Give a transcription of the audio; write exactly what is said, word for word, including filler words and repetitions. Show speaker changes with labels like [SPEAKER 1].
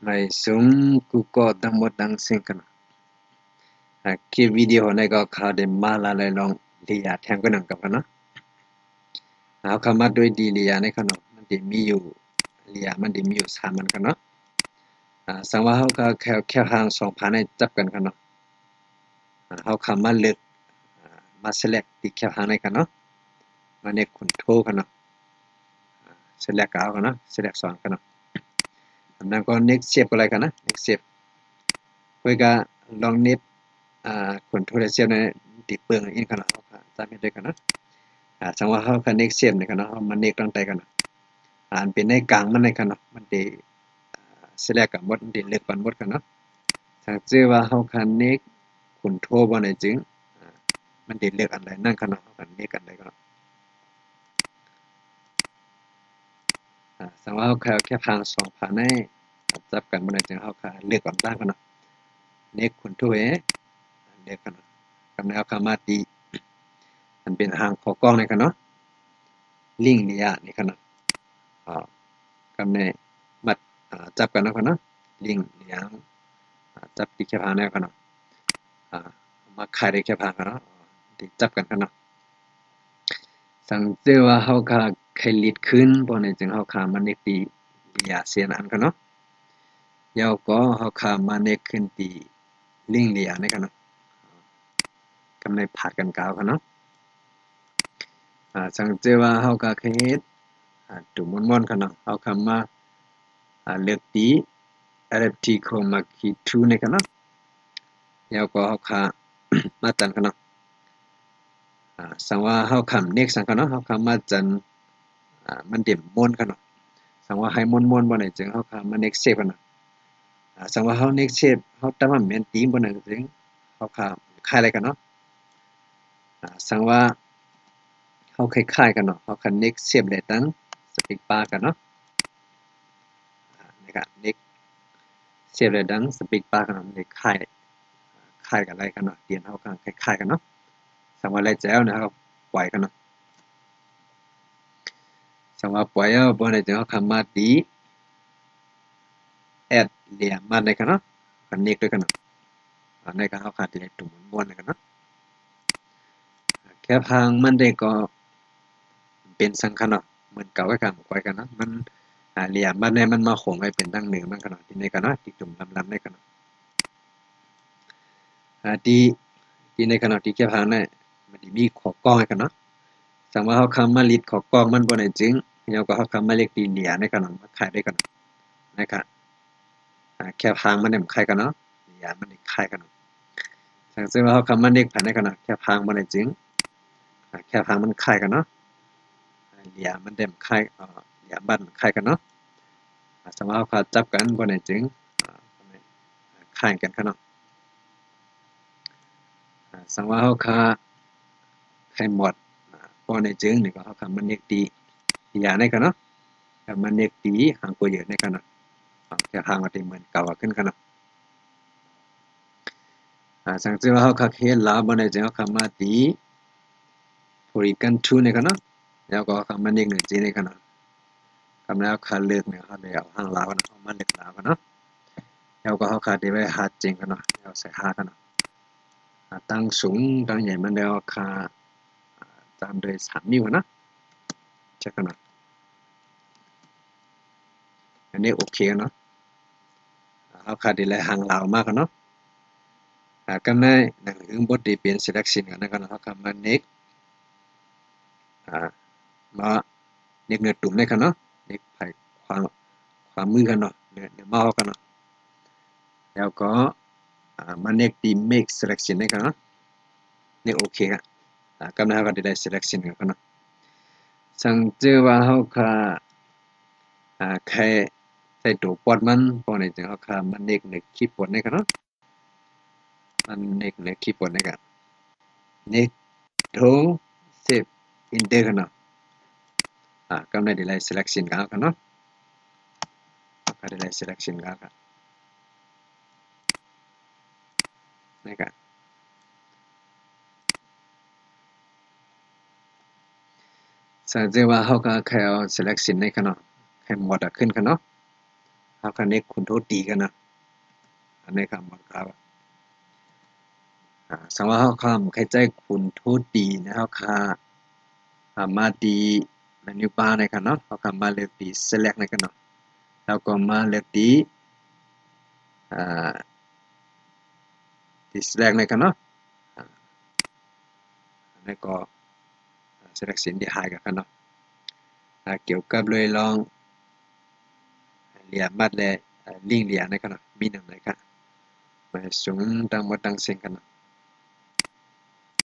[SPEAKER 1] ไม่สูงกูก็ตั้งหมดตั้งสิ่งกันอ่ะคลิปวิดีโอในก็ข่าวเดมาลาเลยลองเลียแทงก็นังกับกันนะเอาคำมาด้วยดีเลียในขนมมันดีมีอยู่เลียมันดีมีอยู่สามมันกันเนาะอ่าสังว่าเขาก็แค่แค่ห่างสองพันในจับกันกันเนาะอ่าเขาคำมาเลือกอ่ามา select ที่แค่ห่างในกันเนาะมาในคอนโทรลกันเนาะ select เอากันเนาะ select สองกันเนาะอันนั้นก็ next step อะไรกันนะ next step เพื่อก็ลอง next อ่าคอนโทรลเสียในติเปลืองอินกันเนาะเขาจำไม่ได้กันเนาะอ่าสังว่าเขาคัน next step ในกันเนาะเขามา next ตั้งใจกันเนาะอ่านเป็นในกลางมันในกันเนาะมันดีอ่า select กับหมดดีเลือกกันหมดกันเนาะถ้าชื่อว่าเขาคัน next คอนโทรลบ่ได้จึงอ่ามันดีเลือกอันใดนั่นกันเนาะเขาคัน next กันใดก็อ่าสังว่าเขาแค่แค่พังสองพันในจับกันบ่ได้จึงเขาคันเลือกก่อนตั้งกันเนาะ next คอนโทรลเอเลือกกันเนาะกำลังเอาคำมาตีมันเป็นหางขอกล้องในกันเนาะลิงก์นี่อ่ะนี่กันเนาะอ่ากำในมัดอ่าจับกันเนาะกันเนาะลิงก์นี่อ่ะอ่าจับที่แคปหางแนวกันเนาะอ่ามาขายได้แคปหางกันเนาะที่จับกันกันเนาะสังเกตว่าเฮาก็ใครลิดขึ้นบ่ในจึงเฮาขามันในตียาเสียนอันกันเนาะยาวก็เฮาขามันในขึ้นตีลิงก์นี่อ่ะในกันเนาะกำในผาดกันกาวกันเนาะอ่าสังเกตว่าเฮาก็เคยเฮ็ดอ่าตุม่วนๆกันเนาะเฮาคำมาอ่าเลือกตี อาร์ เอฟ ที chroma key ทูในกันเนาะแล้วก็เฮาค่า มาตันกันเนาะอ่าสังว่าเฮาคำ next สังกันเนาะเฮาคำมาจันอ่ามันเต็มม่วนกันเนาะสังว่าให้ม่วนๆบ่ได้จึงเฮาคำมา next shape กันเนาะอ่าสังว่าเฮา next shape เฮาตามมาแม่นตีบ่ได้จึงเฮาคำคล้ายอะไรกันเนาะอ่าสังว่าเฮาคล้ายๆกันเนาะเฮาคัน next shape ได้ตั้ง speak bar กันเนาะอ่านี่ก็ next shape ได้ดัง speak bar กันเนาะมันได้คล้ายคล้ายกันอะไรกันเนาะเรียนเฮาคำคล้ายๆกันเนาะสังว่าแล้วแล้วนะครับปล่อยกันเนาะสังว่าปล่อยเอาบ่ได้จึงเฮาคำมาตี add เหลี่ยมมาได้กันเนาะกัน next ด้วยกันเนาะอ่าในการเฮาคาที่ได้ตุ่มม่วนๆกันเนาะแค่พังมันได้ก็เป็นสังคัญเนาะเหมือนเก่าไว้กันปล่อยกันเนาะมันอ่าเหลี่ยมมันเนี่ยมันมาคงไว้เป็นตั้งหนึ่งมันกันเนาะที่ในกันเนาะที่ตุ่มลำๆในกันเนาะอ่าที่ที่ในกันเนาะที่แค่พังเนี่ยมันสิมีขอกล้องให้กันเนาะสังว่าเฮาคำมาลิดขอกล้องมันบ่ได้จริงแล้วก็เฮาคำมาเล็กตีเหลี่ยในกันเนาะมาขายได้กันเนาะนะครับอ่าแค่พังมันเนี่ยมันคล้ายกันเนาะเหลี่ยมันนี่คล้ายกันเนาะสังเกตว่าเฮาคำมาเล็กภายในกันเนาะแค่พังบ่ได้จริงอ่าแค่พังมันคล้ายกันเนาะเหลี่ยมันเด่มคล้ายเอ่อเหลี่ยบ้านคล้ายกันเนาะอ่าสมมุติเฮาเขาจับกันบ่ได้จริงอ่าคล้ายกันกันเนาะอ่าสมมุติเฮาค่าใครหมดอ่าบ่ได้จริงนี่ก็เฮาคำมันเล็กตีอย่าในกันเนาะแต่มันเล็กตีหางตัวเยอะในกันเนาะอ่าแค่หางว่าที่เหมือนเก่าขึ้นกันเนาะอ่าสังเกตว่าเฮาคักเฮ็ดลาวบ่ได้จริงเฮาคำมาตี Polygon ทูในกันเนาะแล้วก็คำมันเล็กหนึ่งจีในกันเนาะคำแล้วค่าเลือกเนี่ยเขาเลยเอาหางลาวกันเนาะเอามาเลือกลาวกันเนาะแล้วก็เฮาคาที่ไว้หาจริงกันเนาะแล้วใส่หากันเนาะอ่าตั้งสูงตั้งใหญ่มันแล้วค่าอ่าตามด้วยสามนิ้วนะเช็คกันเนาะอันนี้โอเคเนาะอ่าเฮาคาที่ไว้หางลาวมากกันเนาะอ่ากำในหนังอึ้งบทที่เป็น selection กันนะกันเนาะเฮาคำมา next อ่ามาเน็กเนื้อตุ่มได้กันเนาะเน็กไผ่ความความมือกันเนาะเนื้อเนื้อเมากันเนาะแล้วก็อ่ามาเน็กที่ make selection ได้กันเนาะเน็กโอเคกันอ่ากำลังก็ได้ selection กันเนาะสังเกตว่าเฮาค่ะอ่าแค่ใส่ตัวปอดมันพอในจังเฮาค่ะมันเน็กในคีย์บอร์ดได้กันเนาะมันเน็กในคีย์บอร์ดได้กันเน็กโทเซฟอินเตอร์กันเนาะอ่ากำลังได้ selection กันกันเนาะก็ได้ selection กันกันนะครับ สังเกตว่าเขาก็แค่เอา selection ในกันเนาะแค่หมดอะขึ้นกันเนาะเขาคันนี้คุณโทษดีกันนะอันนี้คำบังคับอ่าสมมติเขาคำใครใจคุณโทษดีนะเขาค่าอ่ามาดีเมนูบาร์ในกันเนาะเขาคำมาเลือกดี select ในกันเนาะแล้วก็มาเลือกดีอ่าดี select ในกันเนาะอ่าแล้วก็ selection ดี high กันเนาะอ่าเกี่ยวกับเลยลองเรียนมัดเลยลิงก์เรียนในกันเนาะมีหนึ่งในกันมาสูงตั้งหมดตั้งเสียงกันเนาะ